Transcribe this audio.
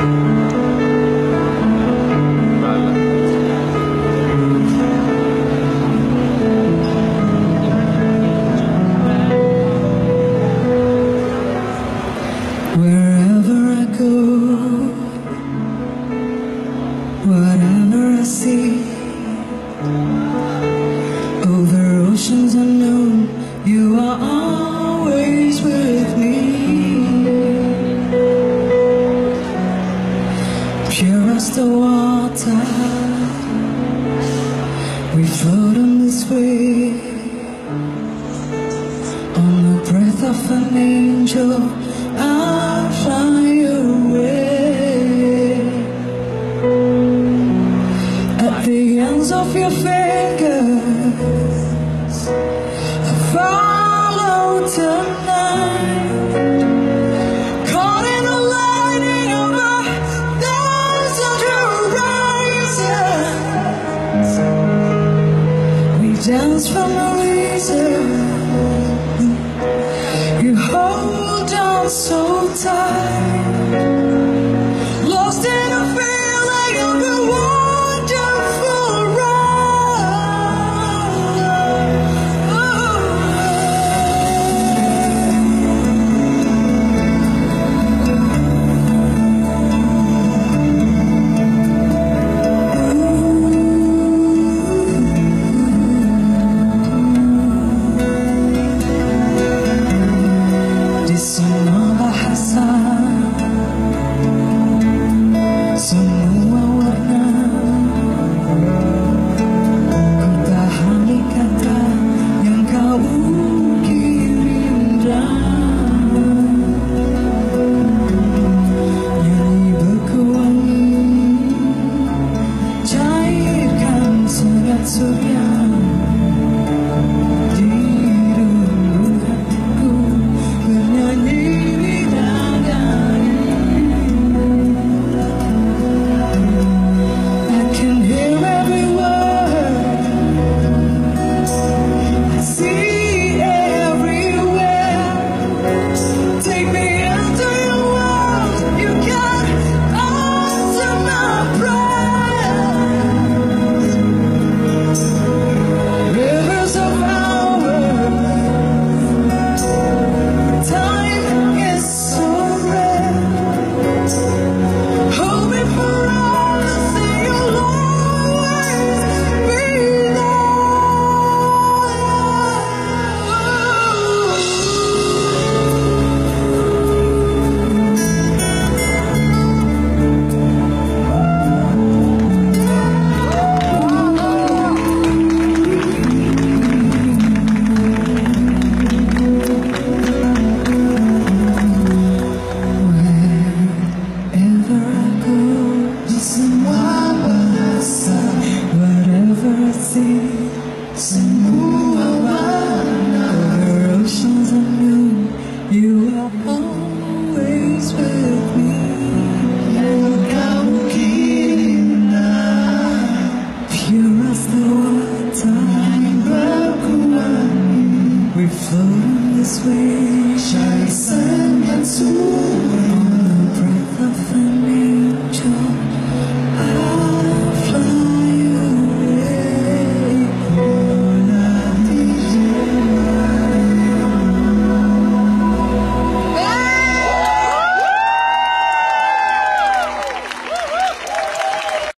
Wherever I go, whatever I see, over oceans unknown, you are always with me. Pure as the water, we float on this way, on the breath of an angel. I'll fly away. At the ends of your fingers, I follow tonight, caught in the lightning of a thousand horizons. We dance for no reason. You hold on so tight.